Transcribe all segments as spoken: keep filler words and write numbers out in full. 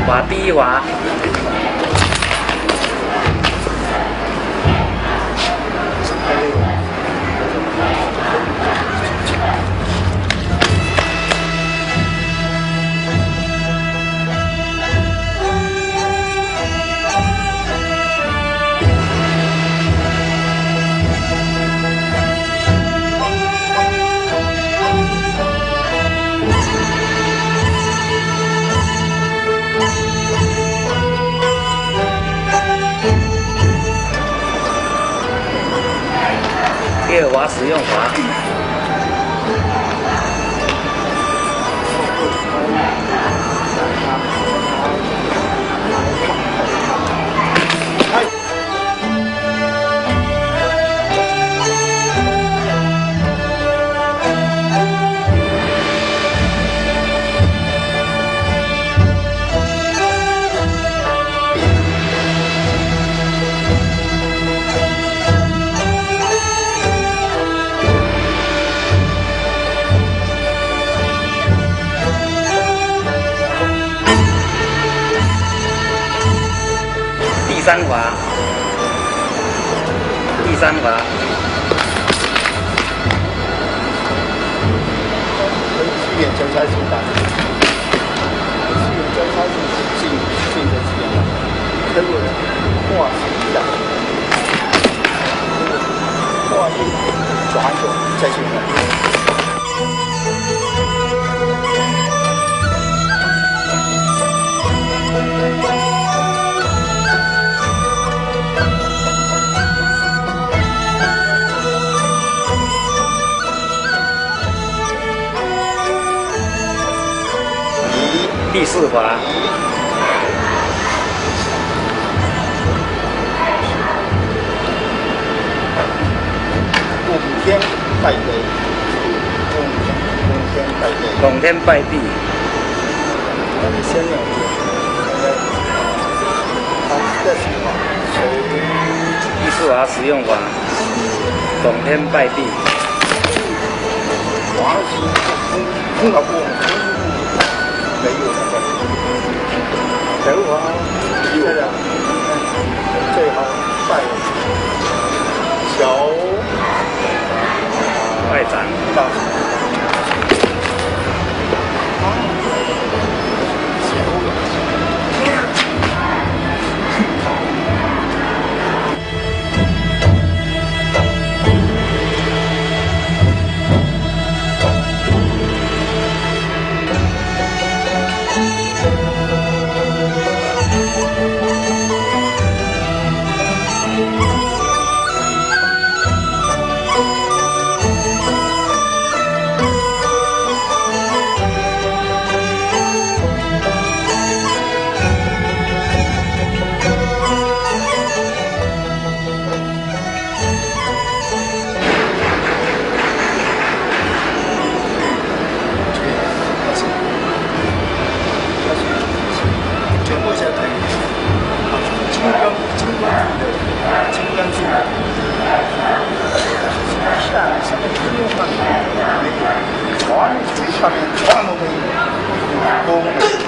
滑第一滑。第二滑使用滑。第三滑，第三滑， 资源交叉型大，资源交叉型是进进的资源，可以化形的，化印转手再去换。 第四滑， 拱天拜地，拱拱天拜地， 拱天拜地。 我们先两句，好，这是滑， 第四滑使用滑，拱天拜地。 滑是空空了过，没有那个，手滑，这个最好拜小拜掌。 大。上面全都没有，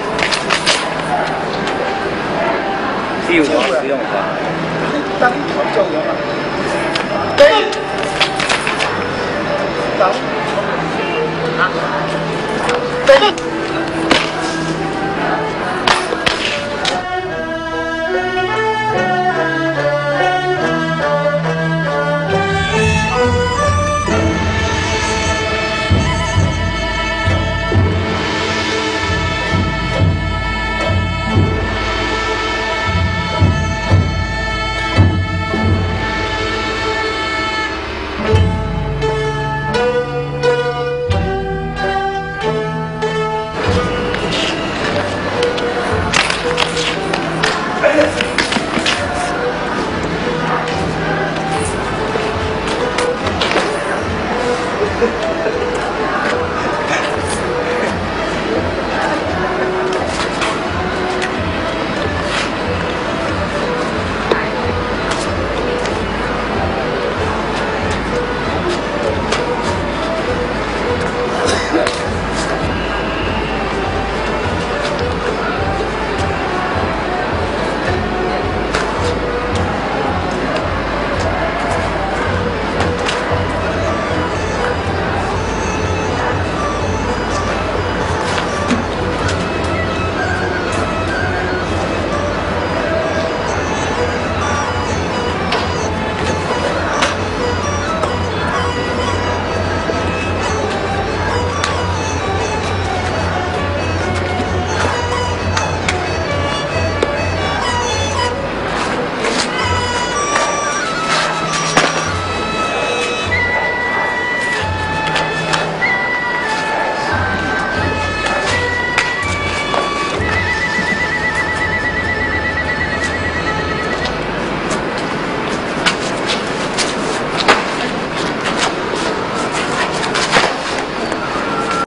第五滑使用滑， 当一条教员嘛，对，当啊，对。